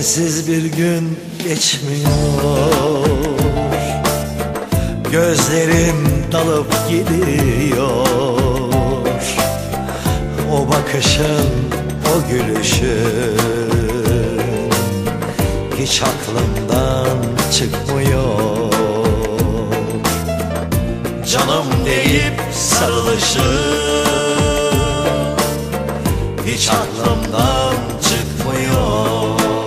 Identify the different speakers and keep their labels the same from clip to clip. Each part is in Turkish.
Speaker 1: sensiz bir gün geçmiyor. Gözlerim dalıp gidiyor. O bakışın, o gülüşün hiç aklımdan çıkmıyor. Canım deyip sarılışın hiç aklımdan çıkmıyor.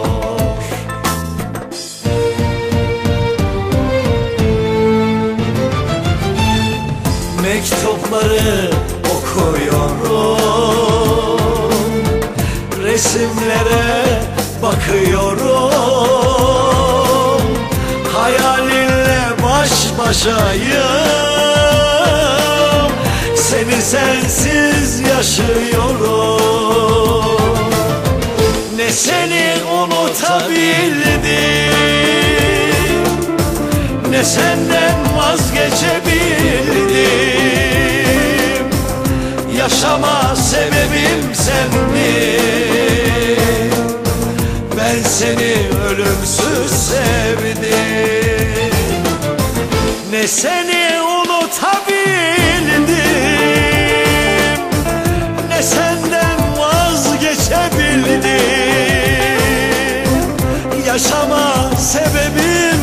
Speaker 1: Mektupları okuyorum, resimlere bakıyorum. Hayalinle baş başayım, seni sensiz yaşıyorum. Ne seni unutabildim, ne senden vazgeçebildim. Yaşama sebebim sendin, ben seni ölümsüz sevdim. Ne seni unutabildim, ne senden vazgeçebildim. Yaşama sebebim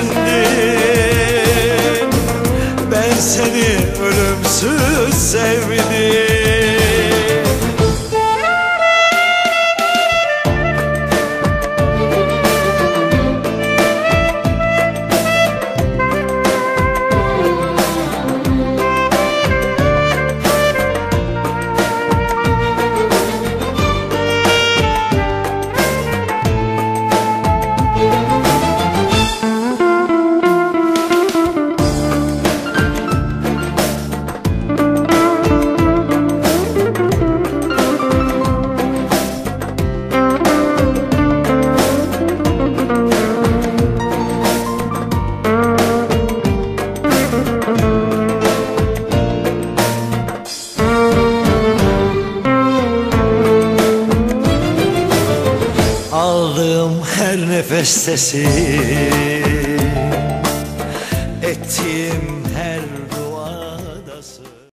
Speaker 1: sendin, ben seni ölümsüz sevdim. Aldığım her nefes sesi, ettiğim